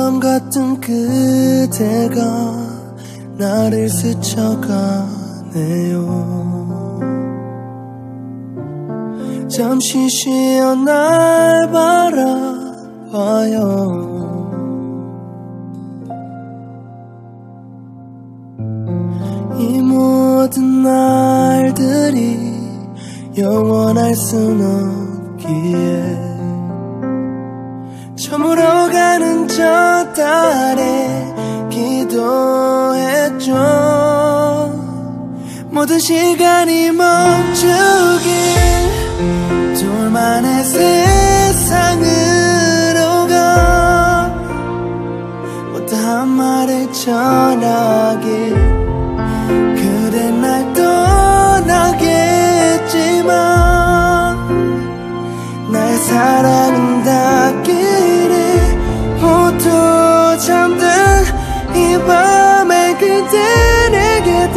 바람 같은 그대가 나를 스쳐가네요. 잠시 쉬어 날 바라봐요. 이 모든 날들이 영원할 순 없기에 저물어가는 저 달에 기도했죠. 모든 시간이 멈추길. 둘만의 세상으로 가 못다한 말을 전하길. 그대 날 떠나겠지만 나의 사랑은 닿기를. 모두 잠든 이 밤에 그대 내게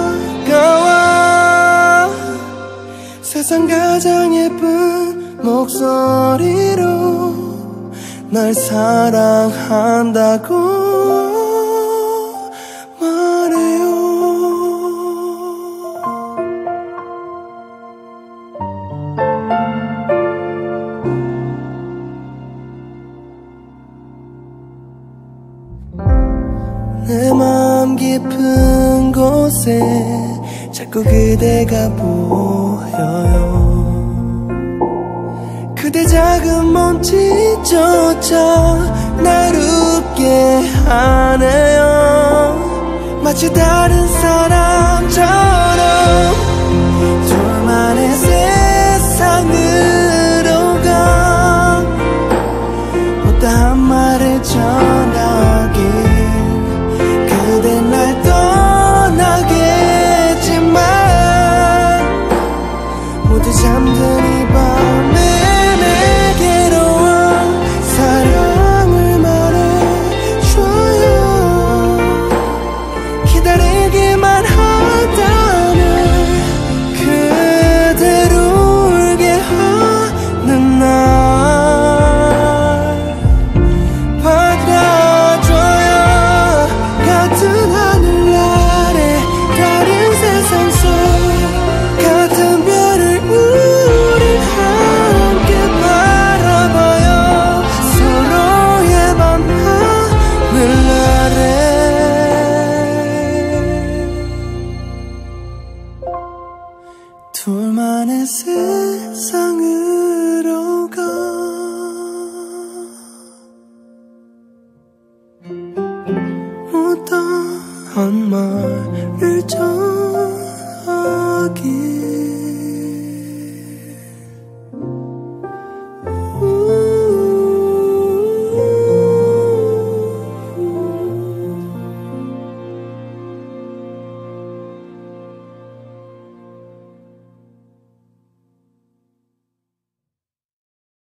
다가와 세상 가장 예쁜 목소리로 날 사랑한다고 내 마음 깊은 곳에 자꾸 그대가 보여요. 그대 작은 몸짓조차 날 웃게 하네요. 마치 다른 사람처럼 둘만의 세상으로 가 못다한 말을 전하길. 그대 날 떠나겠지만 모두 잠든 이 밤에 내게로 와 사랑을 말해줘요. 기다리기만 하다면 그대로 울게 하는 날 같은 하늘 아래 다른 세상 속 같은 별을 우리 함께 바라봐요. 서로의 밤 하늘 아래 둘만의 세상으로 가 못다한 말을 전하길.